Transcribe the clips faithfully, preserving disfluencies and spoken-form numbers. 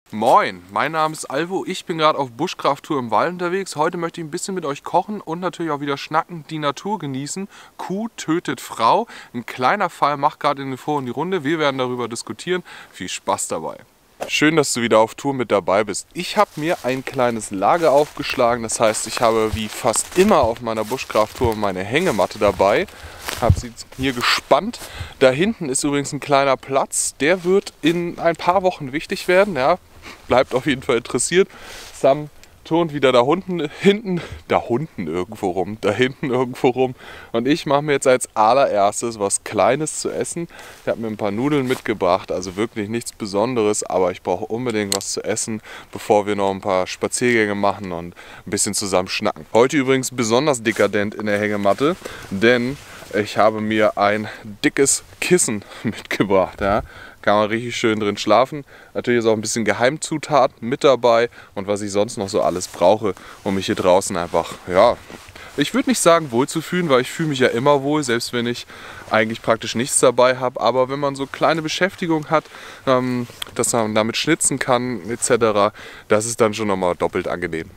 Moin, mein Name ist Alvo, ich bin gerade auf Buschkrafttour im Wald unterwegs. Heute möchte ich ein bisschen mit euch kochen und natürlich auch wieder schnacken, die Natur genießen. Kuh tötet Frau, ein kleiner Fall macht gerade in den Foren die Runde. Wir werden darüber diskutieren. Viel Spaß dabei. Schön, dass du wieder auf Tour mit dabei bist. Ich habe mir ein kleines Lager aufgeschlagen, das heißt, ich habe wie fast immer auf meiner Buschkrafttour meine Hängematte dabei. Habe sie hier gespannt. Da hinten ist übrigens ein kleiner Platz, der wird in ein paar Wochen wichtig werden. Ja, bleibt auf jeden Fall interessiert. Sam turnt wieder da unten, hinten, da unten irgendwo rum, da hinten irgendwo rum. Und ich mache mir jetzt als allererstes was Kleines zu essen. Ich habe mir ein paar Nudeln mitgebracht, also wirklich nichts Besonderes, aber ich brauche unbedingt was zu essen, bevor wir noch ein paar Spaziergänge machen und ein bisschen zusammen schnacken. Heute übrigens besonders dekadent in der Hängematte, denn ich habe mir ein dickes Kissen mitgebracht. Ja. Kann man richtig schön drin schlafen. Natürlich ist auch ein bisschen Geheimzutat mit dabei und was ich sonst noch so alles brauche, um mich hier draußen einfach, ja, ich würde nicht sagen wohl zu fühlen, weil ich fühle mich ja immer wohl, selbst wenn ich eigentlich praktisch nichts dabei habe. Aber wenn man so kleine Beschäftigung hat, ähm, dass man damit schnitzen kann et cetera, das ist dann schon nochmal doppelt angenehm.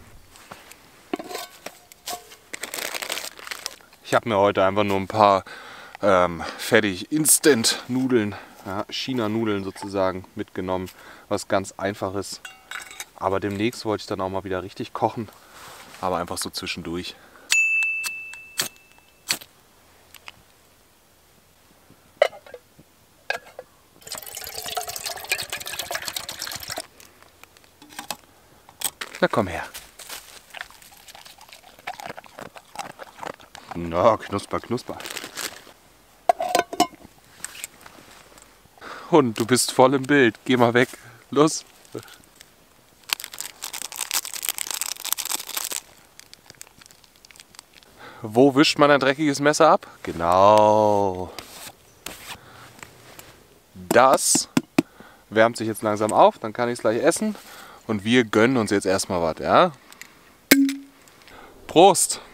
Ich habe mir heute einfach nur ein paar ähm, fertig Instant-Nudeln, ja, China-Nudeln sozusagen mitgenommen, was ganz Einfaches. Aber demnächst wollte ich dann auch mal wieder richtig kochen, aber einfach so zwischendurch. Na komm her. Na, knusper, knusper. Hund, du bist voll im Bild. Geh mal weg. Los. Wo wischt man ein dreckiges Messer ab? Genau. Das wärmt sich jetzt langsam auf, dann kann ich es gleich essen. Und wir gönnen uns jetzt erstmal was, ja? Prost!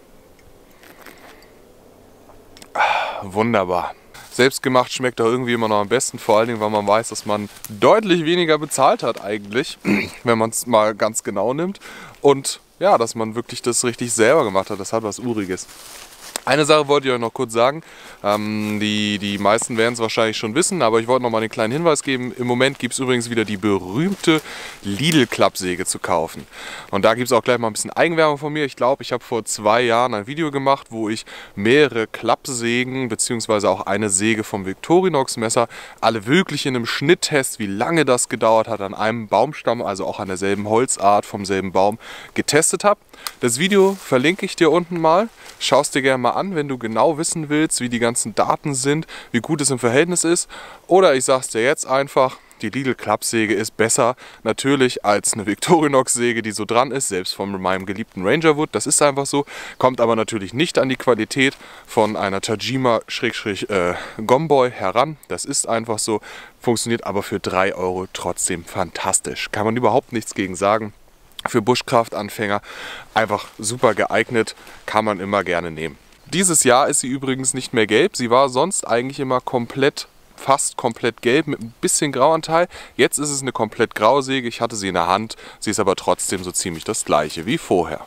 Wunderbar. Selbstgemacht schmeckt doch irgendwie immer noch am besten, vor allen Dingen, weil man weiß, dass man deutlich weniger bezahlt hat eigentlich, wenn man es mal ganz genau nimmt. Und ja, dass man wirklich das richtig selber gemacht hat, das hat was Uriges. Eine Sache wollte ich euch noch kurz sagen, ähm, die, die meisten werden es wahrscheinlich schon wissen, aber ich wollte noch mal einen kleinen Hinweis geben. Im Moment gibt es übrigens wieder die berühmte Lidl-Klappsäge zu kaufen. Und da gibt es auch gleich mal ein bisschen Eigenwerbung von mir. Ich glaube, ich habe vor zwei Jahren ein Video gemacht, wo ich mehrere Klappsägen bzw. auch eine Säge vom Victorinox-Messer, alle wirklich in einem Schnitttest, wie lange das gedauert hat, an einem Baumstamm, also auch an derselben Holzart vom selben Baum, getestet habe. Das Video verlinke ich dir unten mal. Schau es dir gerne mal an, wenn du genau wissen willst, wie die ganzen Daten sind, wie gut es im Verhältnis ist. Oder ich sag's dir jetzt einfach, die Lidl-Klappsäge ist besser natürlich als eine Victorinox-Säge, die so dran ist, selbst von meinem geliebten Rangerwood. Das ist einfach so, kommt aber natürlich nicht an die Qualität von einer Tajima-Gomboy heran. Das ist einfach so, funktioniert aber für drei Euro trotzdem fantastisch. Kann man überhaupt nichts gegen sagen. Für Buschkraftanfänger einfach super geeignet, kann man immer gerne nehmen. Dieses Jahr ist sie übrigens nicht mehr gelb. Sie war sonst eigentlich immer komplett, fast komplett gelb mit ein bisschen Grauanteil. Jetzt ist es eine komplett graue Säge. Ich hatte sie in der Hand. Sie ist aber trotzdem so ziemlich das gleiche wie vorher.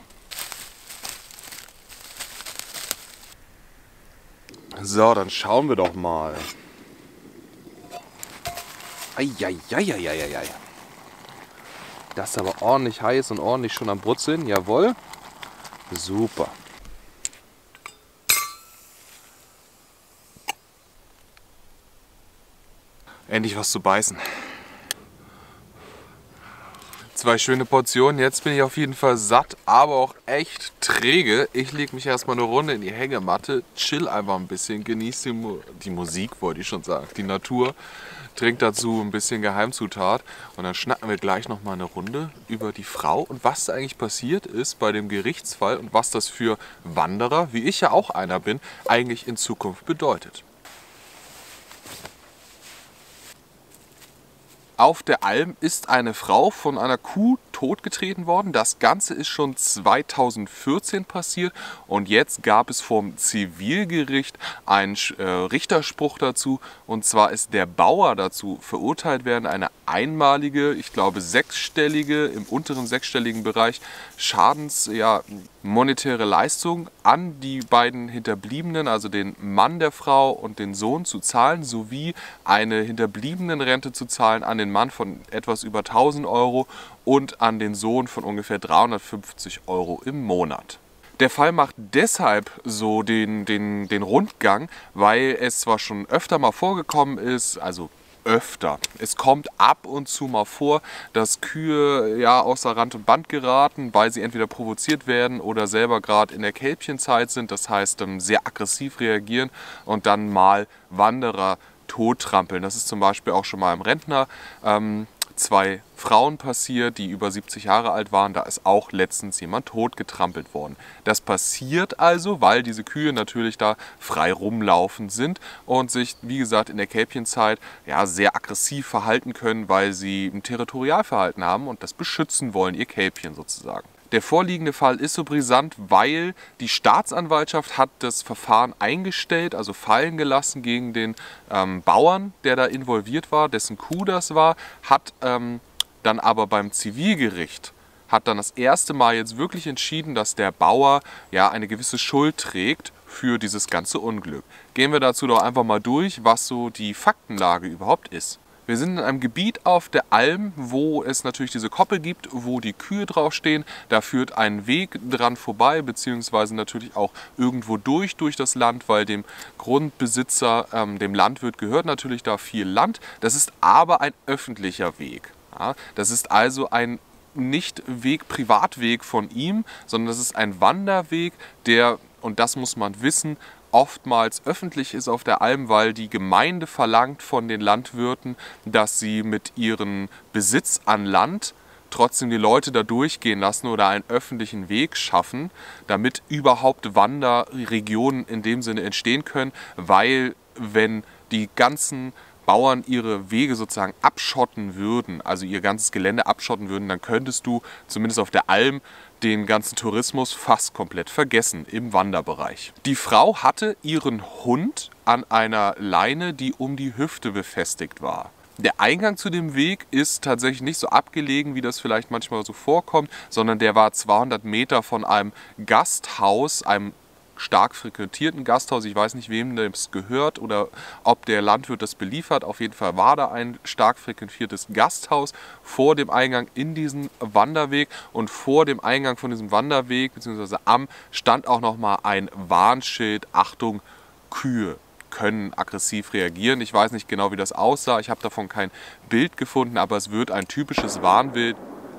So, dann schauen wir doch mal. Eieieiei. Das ist aber ordentlich heiß und ordentlich schon am Brutzeln. Jawohl. Super. Endlich was zu beißen. Zwei schöne Portionen. Jetzt bin ich auf jeden Fall satt, aber auch echt träge. Ich lege mich erstmal eine Runde in die Hängematte, chill einfach ein bisschen, genieße die, Mu die Musik, wollte ich schon sagen, die Natur. Trink dazu ein bisschen Geheimzutat und dann schnacken wir gleich noch mal eine Runde über die Frau und was da eigentlich passiert ist bei dem Gerichtsfall und was das für Wanderer, wie ich ja auch einer bin, eigentlich in Zukunft bedeutet. Auf der Alm ist eine Frau von einer Kuh totgetreten worden. Das Ganze ist schon zweitausendvierzehn passiert und jetzt gab es vom Zivilgericht einen äh, Richterspruch dazu. Und zwar ist der Bauer dazu verurteilt werden, eine einmalige, ich glaube sechsstellige, im unteren sechsstelligen Bereich Schadens, ja, monetäre Leistung an die beiden Hinterbliebenen, also den Mann der Frau und den Sohn, zu zahlen, sowie eine Hinterbliebenenrente zu zahlen an den Mann von etwas über tausend Euro und an den Sohn von ungefähr dreihundertfünfzig Euro im Monat. Der Fall macht deshalb so den, den, den Rundgang, weil es zwar schon öfter mal vorgekommen ist, also öfter. Es kommt ab und zu mal vor, dass Kühe ja außer Rand und Band geraten, weil sie entweder provoziert werden oder selber gerade in der Kälbchenzeit sind. Das heißt, sehr aggressiv reagieren und dann mal Wanderer tottrampeln. Das ist zum Beispiel auch schon mal im Rentner ähm, zwei Frauen passiert, die über siebzig Jahre alt waren. Da ist auch letztens jemand totgetrampelt worden. Das passiert also, weil diese Kühe natürlich da frei rumlaufen sind und sich, wie gesagt, in der Kälbchenzeit ja, sehr aggressiv verhalten können, weil sie ein Territorialverhalten haben und das beschützen wollen, ihr Kälbchen sozusagen. Der vorliegende Fall ist so brisant, weil die Staatsanwaltschaft hat das Verfahren eingestellt, also fallen gelassen gegen den ähm, Bauern, der da involviert war, dessen Kuh das war, hat ähm, dann aber beim Zivilgericht hat dann das erste Mal jetzt wirklich entschieden, dass der Bauer ja eine gewisse Schuld trägt für dieses ganze Unglück. Gehen wir dazu doch einfach mal durch, was so die Faktenlage überhaupt ist. Wir sind in einem Gebiet auf der Alm, wo es natürlich diese Koppel gibt, wo die Kühe draufstehen. Da führt ein Weg dran vorbei, beziehungsweise natürlich auch irgendwo durch, durch das Land, weil dem Grundbesitzer, ähm, dem Landwirt gehört natürlich da viel Land. Das ist aber ein öffentlicher Weg. Ja, das ist also ein nicht Weg, Privatweg von ihm, sondern das ist ein Wanderweg, der, und das muss man wissen, oftmals öffentlich ist auf der Alm, weil die Gemeinde verlangt von den Landwirten, dass sie mit ihrem Besitz an Land trotzdem die Leute da durchgehen lassen oder einen öffentlichen Weg schaffen, damit überhaupt Wanderregionen in dem Sinne entstehen können, weil wenn die ganzen Bauern ihre Wege sozusagen abschotten würden, also ihr ganzes Gelände abschotten würden, dann könntest du zumindest auf der Alm den ganzen Tourismus fast komplett vergessen im Wanderbereich. Die Frau hatte ihren Hund an einer Leine, die um die Hüfte befestigt war. Der Eingang zu dem Weg ist tatsächlich nicht so abgelegen, wie das vielleicht manchmal so vorkommt, sondern der war zweihundert Meter von einem Gasthaus, einem stark frequentierten Gasthaus. Ich weiß nicht, wem das gehört oder ob der Landwirt das beliefert. Auf jeden Fall war da ein stark frequentiertes Gasthaus vor dem Eingang in diesen Wanderweg, und vor dem Eingang von diesem Wanderweg bzw. am stand auch noch mal ein Warnschild: Achtung, Kühe können aggressiv reagieren. Ich weiß nicht genau, wie das aussah. Ich habe davon kein Bild gefunden, aber es wird ein typisches Warnbild,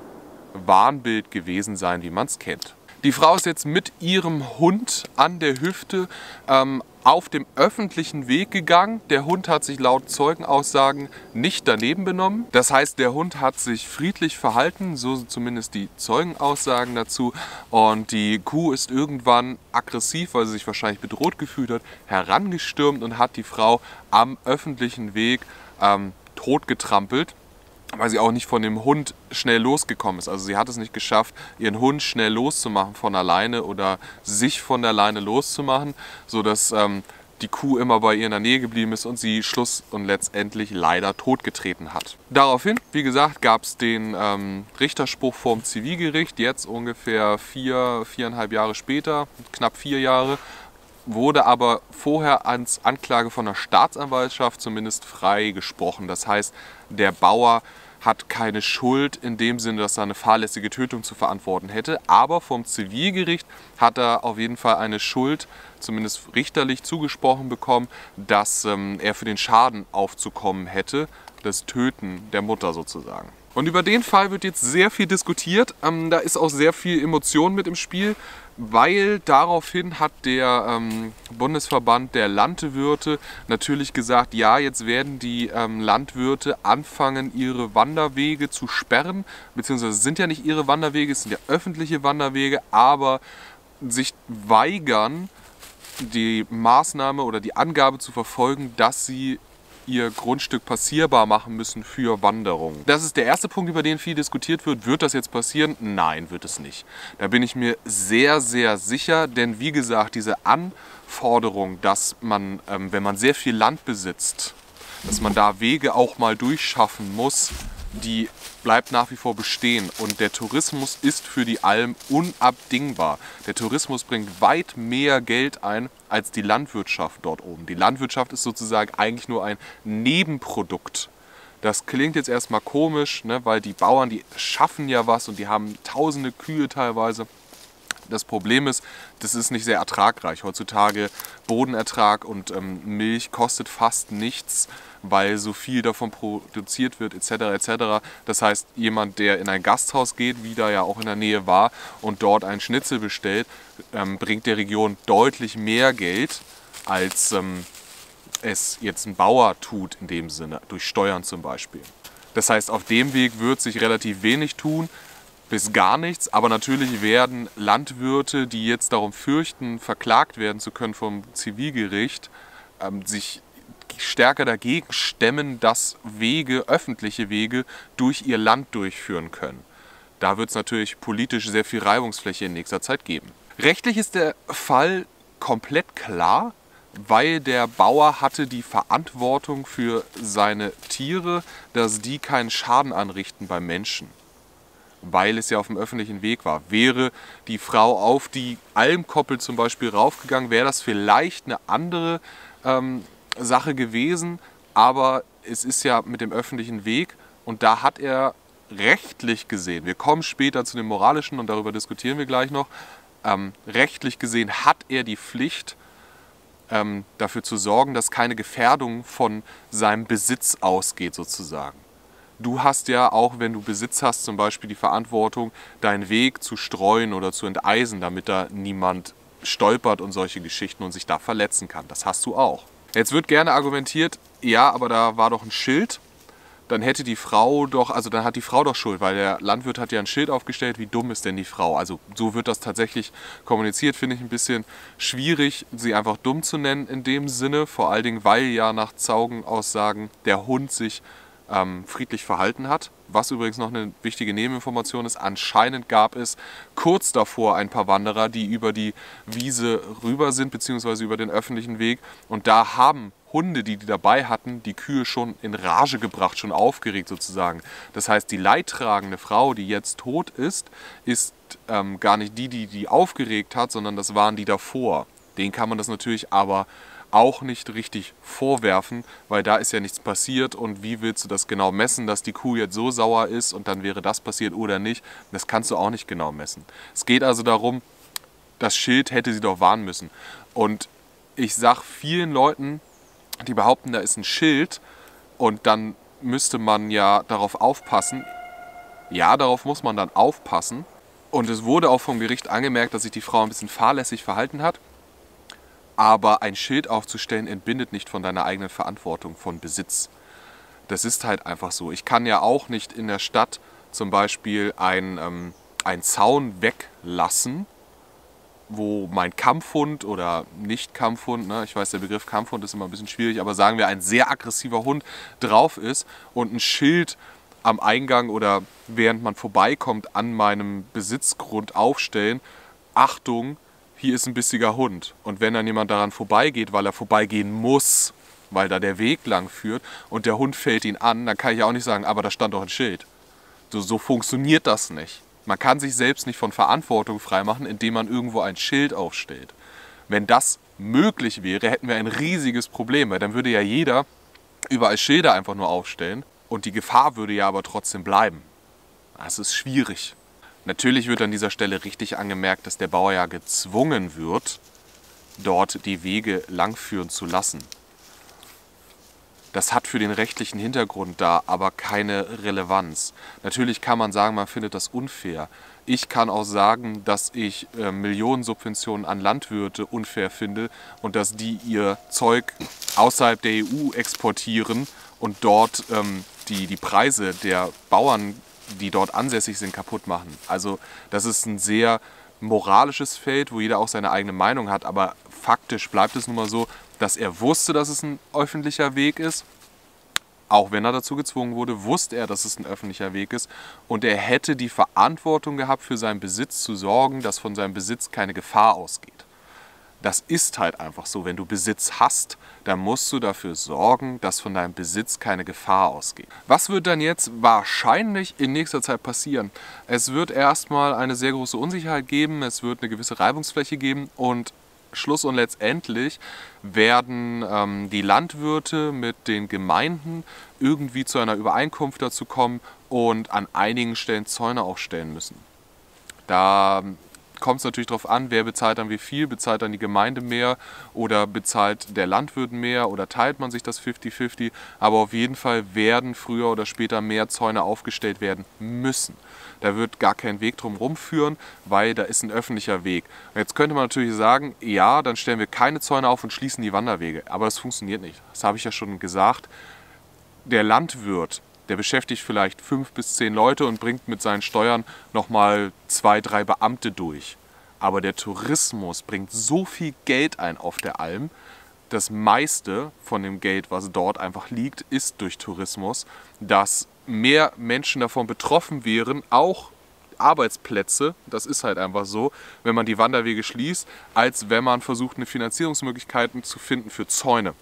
Warnbild gewesen sein, wie man es kennt. Die Frau ist jetzt mit ihrem Hund an der Hüfte ähm, auf dem öffentlichen Weg gegangen. Der Hund hat sich laut Zeugenaussagen nicht daneben benommen. Das heißt, der Hund hat sich friedlich verhalten, so zumindest die Zeugenaussagen dazu. Und die Kuh ist irgendwann aggressiv, weil sie sich wahrscheinlich bedroht gefühlt hat, herangestürmt und hat die Frau am öffentlichen Weg ähm, totgetrampelt, weil sie auch nicht von dem Hund schnell losgekommen ist. Also sie hat es nicht geschafft, ihren Hund schnell loszumachen von alleine oder sich von der Leine loszumachen, sodass ähm, die Kuh immer bei ihr in der Nähe geblieben ist und sie schluss- und letztendlich leider totgetreten hat. Daraufhin, wie gesagt, gab es den ähm, Richterspruch vorm Zivilgericht, jetzt ungefähr vier, viereinhalb Jahre später, knapp vier Jahre, wurde aber vorher als Anklage von der Staatsanwaltschaft zumindest freigesprochen. Das heißt, der Bauer hat keine Schuld in dem Sinne, dass er eine fahrlässige Tötung zu verantworten hätte, aber vom Zivilgericht hat er auf jeden Fall eine Schuld, zumindest richterlich zugesprochen bekommen, dass ähm, er für den Schaden aufzukommen hätte, das Töten der Mutter sozusagen. Und über den Fall wird jetzt sehr viel diskutiert. Ähm, da ist auch sehr viel Emotion mit im Spiel, weil daraufhin hat der ähm, Bundesverband der Landwirte natürlich gesagt, ja, jetzt werden die ähm, Landwirte anfangen, ihre Wanderwege zu sperren, beziehungsweise es sind ja nicht ihre Wanderwege, es sind ja öffentliche Wanderwege, aber sich weigern, die Maßnahme oder die Angabe zu verfolgen, dass sie ihr Grundstück passierbar machen müssen für Wanderungen. Das ist der erste Punkt, über den viel diskutiert wird. Wird das jetzt passieren? Nein, wird es nicht. Da bin ich mir sehr, sehr sicher, denn wie gesagt, diese Anforderung, dass man, ähm, wenn man sehr viel Land besitzt, dass man da Wege auch mal durchschaffen muss, die bleibt nach wie vor bestehen. Und der Tourismus ist für die Alm unabdingbar. Der Tourismus bringt weit mehr Geld ein als die Landwirtschaft dort oben. Die Landwirtschaft ist sozusagen eigentlich nur ein Nebenprodukt. Das klingt jetzt erstmal komisch, ne, weil die Bauern, die schaffen ja was und die haben tausende Kühe teilweise. Das Problem ist, das ist nicht sehr ertragreich. Heutzutage Bodenertrag und ähm, Milch kostet fast nichts, weil so viel davon produziert wird et cetera et cetera. Das heißt, jemand, der in ein Gasthaus geht, wie da ja auch in der Nähe war, und dort einen Schnitzel bestellt, ähm, bringt der Region deutlich mehr Geld, als ähm, es jetzt ein Bauer tut in dem Sinne, durch Steuern zum Beispiel. Das heißt, auf dem Weg wird sich relativ wenig tun, bis gar nichts, aber natürlich werden Landwirte, die jetzt darum fürchten, verklagt werden zu können vom Zivilgericht, ähm, sich stärker dagegen stemmen, dass Wege, öffentliche Wege, durch ihr Land durchführen können. Da wird es natürlich politisch sehr viel Reibungsfläche in nächster Zeit geben. Rechtlich ist der Fall komplett klar, weil der Bauer hatte die Verantwortung für seine Tiere, dass die keinen Schaden anrichten beim Menschen. Weil es ja auf dem öffentlichen Weg war. Wäre die Frau auf die Almkoppel zum Beispiel raufgegangen, wäre das vielleicht eine andere ähm, Sache gewesen, aber es ist ja mit dem öffentlichen Weg und da hat er rechtlich gesehen, wir kommen später zu dem moralischen und darüber diskutieren wir gleich noch, ähm, rechtlich gesehen hat er die Pflicht, ähm, dafür zu sorgen, dass keine Gefährdung von seinem Besitz ausgeht sozusagen. Du hast ja auch, wenn du Besitz hast, zum Beispiel die Verantwortung, deinen Weg zu streuen oder zu enteisen, damit da niemand stolpert und solche Geschichten und sich da verletzen kann. Das hast du auch. Jetzt wird gerne argumentiert, ja, aber da war doch ein Schild. Dann hätte die Frau doch, also dann hat die Frau doch Schuld, weil der Landwirt hat ja ein Schild aufgestellt, wie dumm ist denn die Frau? Also so wird das tatsächlich kommuniziert, finde ich ein bisschen schwierig, sie einfach dumm zu nennen in dem Sinne, vor allen Dingen, weil ja nach Zeugenaussagen der Hund sich ähm, friedlich verhalten hat. Was übrigens noch eine wichtige Nebeninformation ist, anscheinend gab es kurz davor ein paar Wanderer, die über die Wiese rüber sind, beziehungsweise über den öffentlichen Weg, und da haben Hunde, die die dabei hatten, die Kühe schon in Rage gebracht, schon aufgeregt sozusagen. Das heißt, die leidtragende Frau, die jetzt tot ist, ist ähm, gar nicht die, die die aufgeregt hat, sondern das waren die davor. Denen kann man das natürlich aber auch nicht richtig vorwerfen, weil da ist ja nichts passiert und wie willst du das genau messen, dass die Kuh jetzt so sauer ist und dann wäre das passiert oder nicht. Das kannst du auch nicht genau messen. Es geht also darum, das Schild hätte sie doch warnen müssen. Und ich sage vielen Leuten, die behaupten, da ist ein Schild und dann müsste man ja darauf aufpassen. Ja, darauf muss man dann aufpassen. Und es wurde auch vom Gericht angemerkt, dass sich die Frau ein bisschen fahrlässig verhalten hat. Aber ein Schild aufzustellen entbindet nicht von deiner eigenen Verantwortung, von Besitz. Das ist halt einfach so. Ich kann ja auch nicht in der Stadt zum Beispiel einen, ähm, einen Zaun weglassen, wo mein Kampfhund oder Nicht-Kampfhund, ne, ich weiß, der Begriff Kampfhund ist immer ein bisschen schwierig, aber sagen wir, ein sehr aggressiver Hund drauf ist und ein Schild am Eingang oder während man vorbeikommt an meinem Besitzgrund aufstellen, Achtung, hier ist ein bissiger Hund. Und wenn dann jemand daran vorbeigeht, weil er vorbeigehen muss, weil da der Weg lang führt und der Hund fällt ihn an, dann kann ich auch nicht sagen, aber da stand doch ein Schild. So, so funktioniert das nicht. Man kann sich selbst nicht von Verantwortung freimachen, indem man irgendwo ein Schild aufstellt. Wenn das möglich wäre, hätten wir ein riesiges Problem, weil dann würde ja jeder überall Schilder einfach nur aufstellen und die Gefahr würde ja aber trotzdem bleiben. Das ist schwierig. Natürlich wird an dieser Stelle richtig angemerkt, dass der Bauer ja gezwungen wird, dort die Wege langführen zu lassen. Das hat für den rechtlichen Hintergrund da aber keine Relevanz. Natürlich kann man sagen, man findet das unfair. Ich kann auch sagen, dass ich äh, Millionensubventionen an Landwirte unfair finde und dass die ihr Zeug außerhalb der E U exportieren und dort ähm, die, die Preise der Bauern, die dort ansässig sind, kaputt machen. Also das ist ein sehr moralisches Feld, wo jeder auch seine eigene Meinung hat, aber faktisch bleibt es nun mal so, dass er wusste, dass es ein öffentlicher Weg ist Auch wenn er dazu gezwungen wurde, wusste er, dass es ein öffentlicher Weg ist und er hätte die Verantwortung gehabt, für seinen Besitz zu sorgen, dass von seinem Besitz keine Gefahr ausgeht. Das ist halt einfach so. Wenn du Besitz hast, dann musst du dafür sorgen, dass von deinem Besitz keine Gefahr ausgeht. Was wird dann jetzt wahrscheinlich in nächster Zeit passieren? Es wird erstmal eine sehr große Unsicherheit geben, es wird eine gewisse Reibungsfläche geben und Schluss und letztendlich werden ähm, die Landwirte mit den Gemeinden irgendwie zu einer Übereinkunft dazu kommen und an einigen Stellen Zäune aufstellen müssen. Da kommt es natürlich darauf an, wer bezahlt dann wie viel, bezahlt dann die Gemeinde mehr oder bezahlt der Landwirt mehr oder teilt man sich das fünfzig fünfzig. Aber auf jeden Fall werden früher oder später mehr Zäune aufgestellt werden müssen. Da wird gar kein Weg drum rumführen, weil da ist ein öffentlicher Weg. Und jetzt könnte man natürlich sagen, ja, dann stellen wir keine Zäune auf und schließen die Wanderwege. Aber das funktioniert nicht. Das habe ich ja schon gesagt. Der Landwirt, der beschäftigt vielleicht fünf bis zehn Leute und bringt mit seinen Steuern nochmal zwei, drei Beamte durch. Aber der Tourismus bringt so viel Geld ein auf der Alm. Das meiste von dem Geld, was dort einfach liegt, ist durch Tourismus, dass mehr Menschen davon betroffen wären, auch Arbeitsplätze, das ist halt einfach so, wenn man die Wanderwege schließt, als wenn man versucht, eine Finanzierungsmöglichkeiten zu finden für Zäune.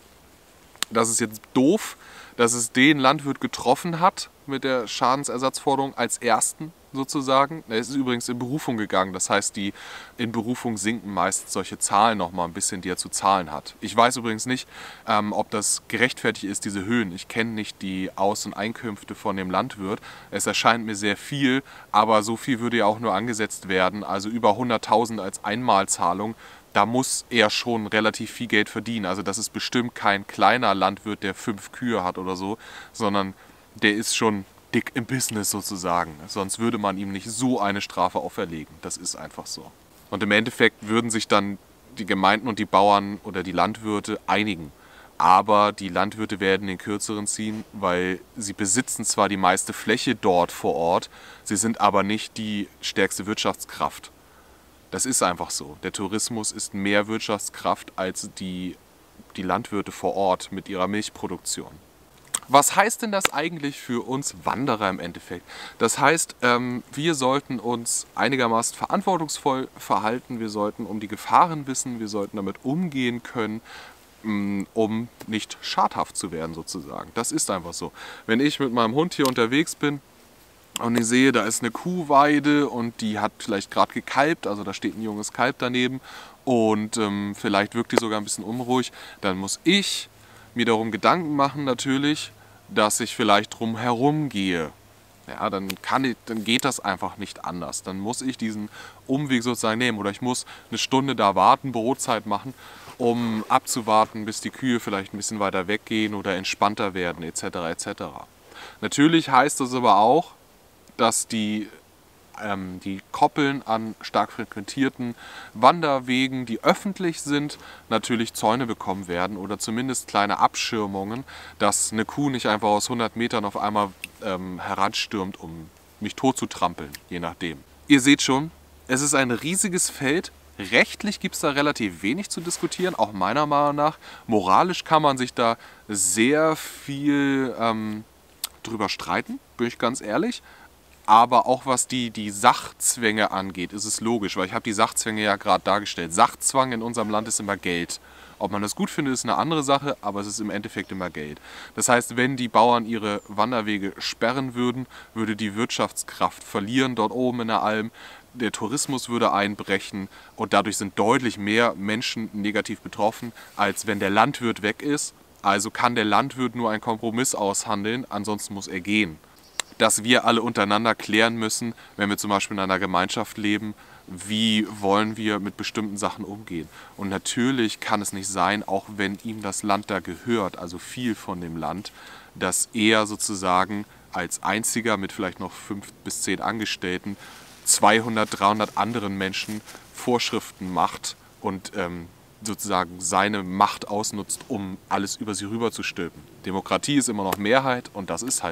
Das ist jetzt doof, dass es den Landwirt getroffen hat mit der Schadensersatzforderung als ersten sozusagen. Er ist übrigens in Berufung gegangen, das heißt, die in Berufung sinken meist solche Zahlen noch mal ein bisschen, die er zu zahlen hat. Ich weiß übrigens nicht, ähm, ob das gerechtfertigt ist, diese Höhen. Ich kenne nicht die Aus- und Einkünfte von dem Landwirt. Es erscheint mir sehr viel, aber so viel würde ja auch nur angesetzt werden, also über hunderttausend als Einmalzahlung. Da muss er schon relativ viel Geld verdienen. Also das ist bestimmt kein kleiner Landwirt, der fünf Kühe hat oder so, sondern der ist schon dick im Business sozusagen. Sonst würde man ihm nicht so eine Strafe auferlegen. Das ist einfach so. Und im Endeffekt würden sich dann die Gemeinden und die Bauern oder die Landwirte einigen. Aber die Landwirte werden den Kürzeren ziehen, weil sie besitzen zwar die meiste Fläche dort vor Ort, sie sind aber nicht die stärkste Wirtschaftskraft. Das ist einfach so. Der Tourismus ist mehr Wirtschaftskraft als die, die Landwirte vor Ort mit ihrer Milchproduktion. Was heißt denn das eigentlich für uns Wanderer im Endeffekt? Das heißt, ähm, wir sollten uns einigermaßen verantwortungsvoll verhalten, wir sollten um die Gefahren wissen, wir sollten damit umgehen können, um nicht schadhaft zu werden sozusagen. Das ist einfach so. Wenn ich mit meinem Hund hier unterwegs bin, und ich sehe, da ist eine Kuhweide und die hat vielleicht gerade gekalbt, also da steht ein junges Kalb daneben und ähm, vielleicht wirkt die sogar ein bisschen unruhig, dann muss ich mir darum Gedanken machen natürlich, dass ich vielleicht drum herum gehe. Ja, dann, kann ich, dann geht das einfach nicht anders. Dann muss ich diesen Umweg sozusagen nehmen oder ich muss eine Stunde da warten, Brotzeit machen, um abzuwarten, bis die Kühe vielleicht ein bisschen weiter weggehen oder entspannter werden et cetera et cetera. Natürlich heißt das aber auch, dass die, ähm, die Koppeln an stark frequentierten Wanderwegen, die öffentlich sind, natürlich Zäune bekommen werden oder zumindest kleine Abschirmungen, dass eine Kuh nicht einfach aus hundert Metern auf einmal ähm, heranstürmt, um mich tot zu trampeln, je nachdem. Ihr seht schon, es ist ein riesiges Feld. Rechtlich gibt es da relativ wenig zu diskutieren, auch meiner Meinung nach. Moralisch kann man sich da sehr viel ähm, drüber streiten, bin ich ganz ehrlich. Aber auch was die, die Sachzwänge angeht, ist es logisch, weil ich habe die Sachzwänge ja gerade dargestellt. Sachzwang in unserem Land ist immer Geld. Ob man das gut findet, ist eine andere Sache, aber es ist im Endeffekt immer Geld. Das heißt, wenn die Bauern ihre Wanderwege sperren würden, würde die Wirtschaftskraft verlieren dort oben in der Alm. Der Tourismus würde einbrechen und dadurch sind deutlich mehr Menschen negativ betroffen, als wenn der Landwirt weg ist. Also kann der Landwirt nur einen Kompromiss aushandeln, ansonsten muss er gehen. Dass wir alle untereinander klären müssen, wenn wir zum Beispiel in einer Gemeinschaft leben, wie wollen wir mit bestimmten Sachen umgehen. Und natürlich kann es nicht sein, auch wenn ihm das Land da gehört, also viel von dem Land, dass er sozusagen als einziger mit vielleicht noch fünf bis zehn Angestellten zweihundert, dreihundert anderen Menschen Vorschriften macht und ähm, sozusagen seine Macht ausnutzt, um alles über sie rüber zu stülpen. Demokratie ist immer noch Mehrheit und das ist halt so.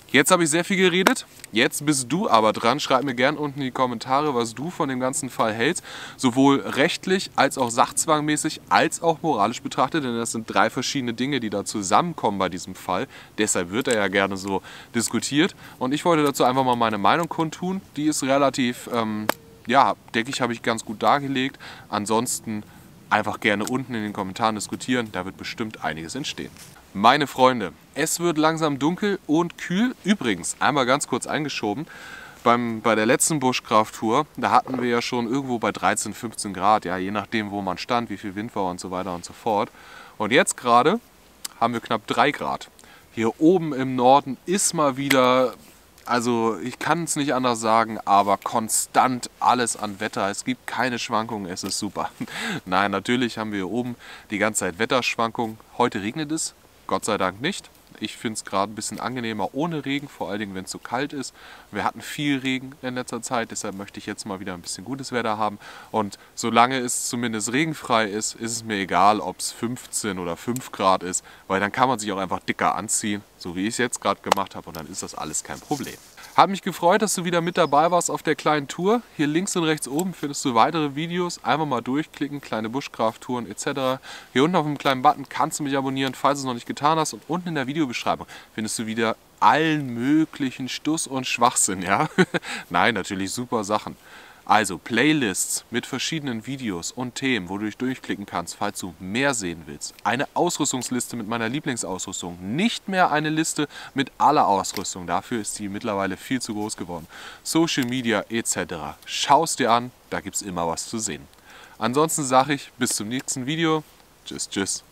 Jetzt habe ich sehr viel geredet, jetzt bist du aber dran. Schreib mir gerne unten in die Kommentare, was du von dem ganzen Fall hältst. Sowohl rechtlich als auch sachzwangmäßig als auch moralisch betrachtet. Denn das sind drei verschiedene Dinge, die da zusammenkommen bei diesem Fall. Deshalb wird er ja gerne so diskutiert. Und ich wollte dazu einfach mal meine Meinung kundtun. Die ist relativ, ähm, ja, denke ich, habe ich ganz gut dargelegt. Ansonsten einfach gerne unten in den Kommentaren diskutieren. Da wird bestimmt einiges entstehen. Meine Freunde, es wird langsam dunkel und kühl. Übrigens, einmal ganz kurz eingeschoben, beim, bei der letzten Buschkraft-Tour, da hatten wir ja schon irgendwo bei dreizehn, fünfzehn Grad, ja, je nachdem, wo man stand, wie viel Wind war und so weiter und so fort. Und jetzt gerade haben wir knapp drei Grad. Hier oben im Norden ist mal wieder, also ich kann es nicht anders sagen, aber konstant alles an Wetter. Es gibt keine Schwankungen, es ist super. Nein, natürlich haben wir hier oben die ganze Zeit Wetterschwankungen. Heute regnet es. Gott sei Dank nicht. Ich finde es gerade ein bisschen angenehmer ohne Regen, vor allen Dingen, wenn es so kalt ist. Wir hatten viel Regen in letzter Zeit, deshalb möchte ich jetzt mal wieder ein bisschen gutes Wetter haben. Und solange es zumindest regenfrei ist, ist es mir egal, ob es fünfzehn oder fünf Grad ist, weil dann kann man sich auch einfach dicker anziehen, so wie ich es jetzt gerade gemacht habe, und dann ist das alles kein Problem. Hat mich gefreut, dass du wieder mit dabei warst auf der kleinen Tour. Hier links und rechts oben findest du weitere Videos. Einfach mal durchklicken, kleine Buschkraft-Touren et cetera. Hier unten auf dem kleinen Button kannst du mich abonnieren, falls du es noch nicht getan hast. Und unten in der Videobeschreibung findest du wieder allen möglichen Stuss und Schwachsinn. Ja? Nein, natürlich super Sachen. Also Playlists mit verschiedenen Videos und Themen, wo du dich durchklicken kannst, falls du mehr sehen willst. Eine Ausrüstungsliste mit meiner Lieblingsausrüstung. Nicht mehr eine Liste mit aller Ausrüstung. Dafür ist die mittlerweile viel zu groß geworden. Social Media et cetera. Schau es dir an, da gibt es immer was zu sehen. Ansonsten sage ich bis zum nächsten Video. Tschüss, tschüss.